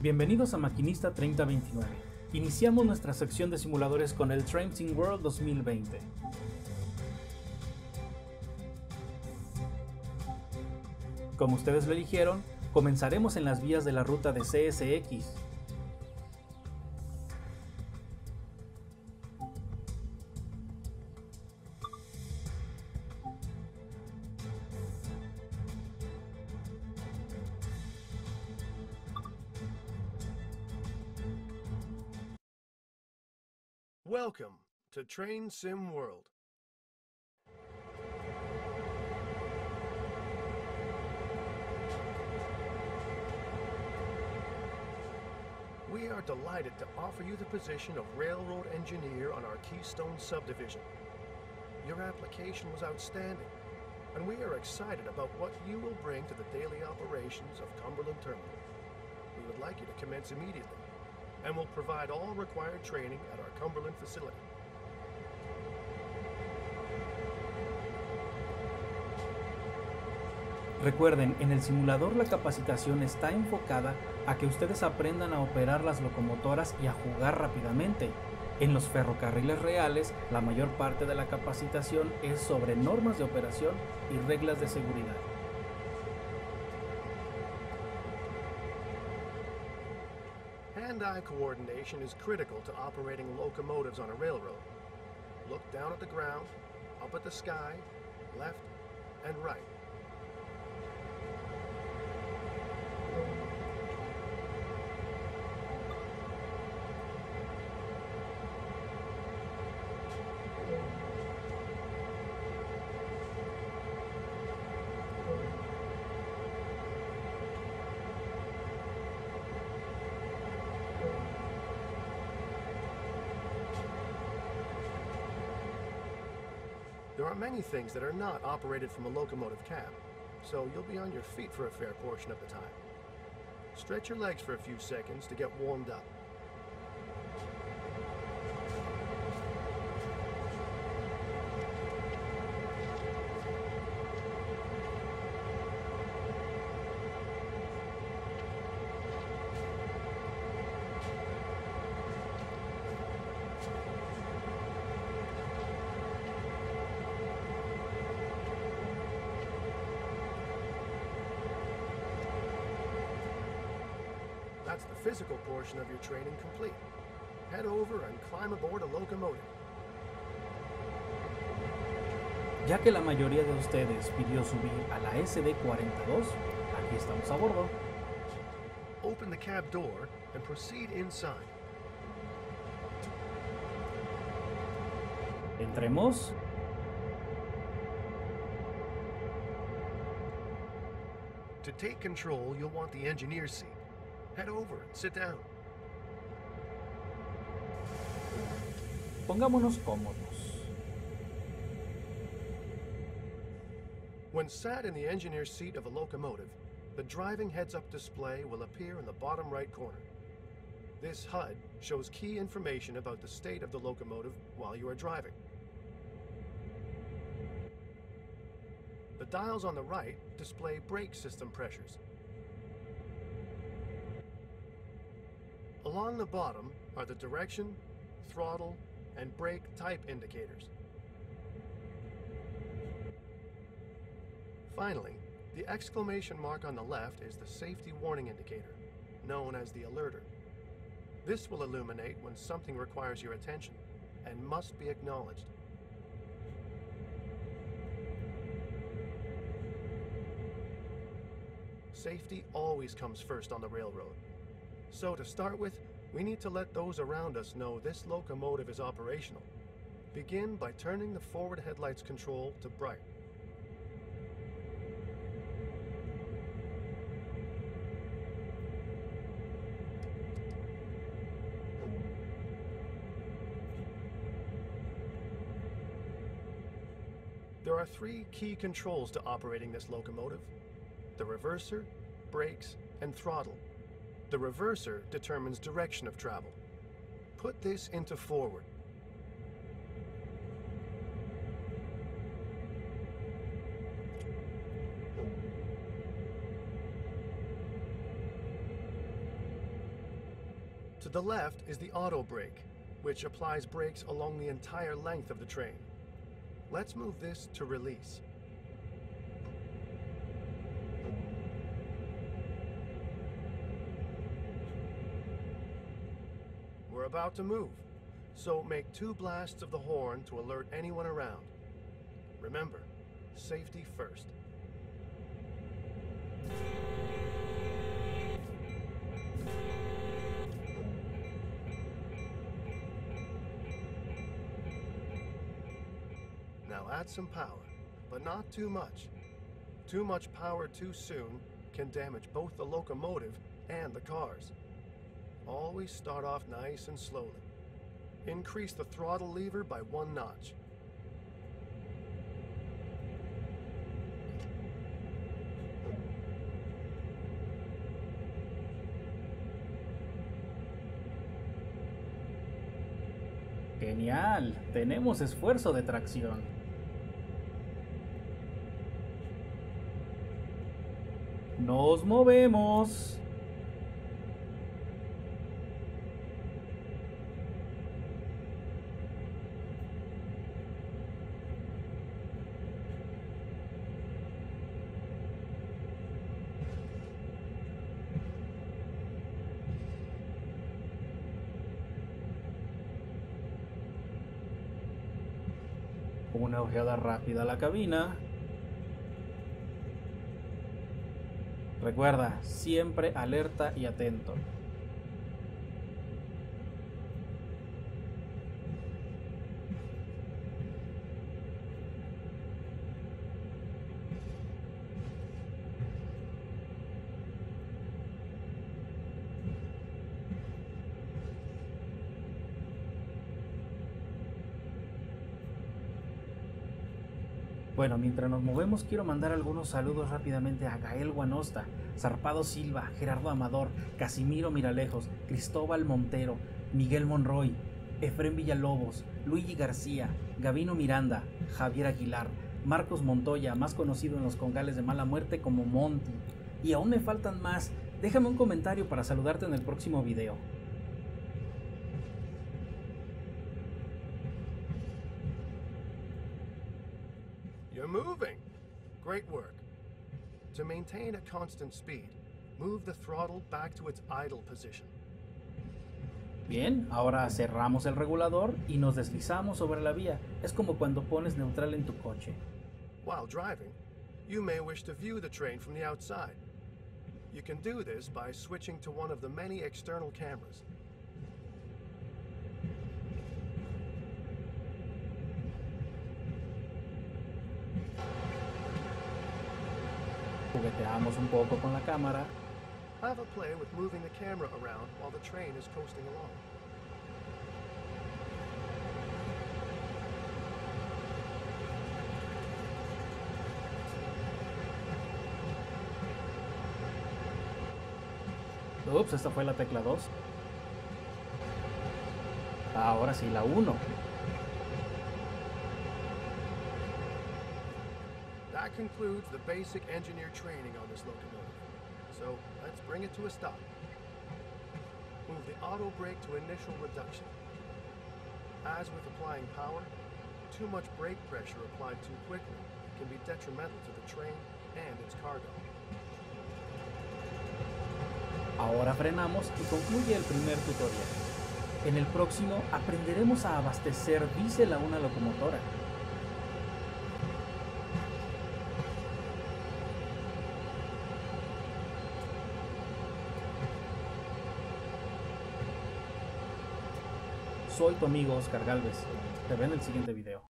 Bienvenidos a Maquinista 3029. Iniciamos nuestra sección de simuladores con el Train Sim World 2020. Como ustedes lo eligieron, comenzaremos en las vías de la ruta de CSX. Welcome to Train Sim World. We are delighted to offer you the position of railroad engineer on our Keystone subdivision. Your application was outstanding, and we are excited about what you will bring to the daily operations of Cumberland Terminal. We would like you to commence immediately, and will provide all required training at our Cumberland facility. Recuerden, en el simulador la capacitación está enfocada a que ustedes aprendan a operar las locomotoras y a jugar rápidamente. En los ferrocarriles reales, la mayor parte de la capacitación es sobre normas de operación y reglas de seguridad. Hand-eye coordination is critical to operating locomotives on a railroad. Look down at the ground, up at the sky, left and right. There are many things that are not operated from a locomotive cab, so you'll be on your feet for a fair portion of the time. Stretch your legs for a few seconds to get warmed up. That's the physical portion of your training complete. Head over and climb aboard a locomotive. Ya que la mayoría de ustedes pidió subir a la SD42, aquí estamos a bordo. Open the cab door and proceed inside. Entremos. To take control, you'll want the engineer's seat. Head over and sit down. Pongámonos cómodos. When sat in the engineer's seat of a locomotive, the driving heads-up display will appear in the bottom right corner. This HUD shows key information about the state of the locomotive while you are driving. The dials on the right display brake system pressures. Along the bottom are the direction, throttle, and brake type indicators. Finally, the exclamation mark on the left is the safety warning indicator, known as the alerter. This will illuminate when something requires your attention and must be acknowledged. Safety always comes first on the railroad. So to start with, we need to let those around us know this locomotive is operational. Begin by turning the forward headlights control to bright. There are three key controls to operating this locomotive: the reverser, brakes, and throttle. The reverser determines direction of travel. Put this into forward. To the left is the auto brake, which applies brakes along the entire length of the train. Let's move this to release. We're about to move, so make 2 blasts of the horn to alert anyone around. Remember, safety first. Now add some power, but not too much. Too much power too soon can damage both the locomotive and the cars. Always start off nice and slowly. Increase the throttle lever by 1 notch. Genial, tenemos esfuerzo de tracción. Nos movemos. Una ojeada rápida a la cabina. Recuerda, siempre alerta y atento. Bueno, mientras nos movemos quiero mandar algunos saludos rápidamente a Gael Guanosta, Zarpado Silva, Gerardo Amador, Casimiro Miralejos, Cristóbal Montero, Miguel Monroy, Efrén Villalobos, Luigi García, Gavino Miranda, Javier Aguilar, Marcos Montoya, más conocido en los congales de Mala Muerte como Monty. Y aún me faltan más. Déjame un comentario para saludarte en el próximo video. You're moving. Great work. To maintain a constant speed, move the throttle back to its idle position. Bien, ahora cerramos el regulador y nos deslizamos sobre la vía. Es como cuando pones neutral en tu coche. While driving, you may wish to view the train from the outside. You can do this by switching to one of the many external cameras. Jugueteamos un poco con la cámara. Have a play with moving the camera around while the train is coasting along. Ups, esta fue la tecla 2. Ahora sí, la 1. That concludes the basic engineer training on this locomotive. So let's bring it to a stop. Move the auto brake to initial reduction. As with applying power, too much brake pressure applied too quickly can be detrimental to the train and its cargo. Ahora frenamos y concluye el primer tutorial. En el próximo aprenderemos a abastecer diésel a una locomotora. Soy tu amigo Oscar Galvez. Te veo en el siguiente video.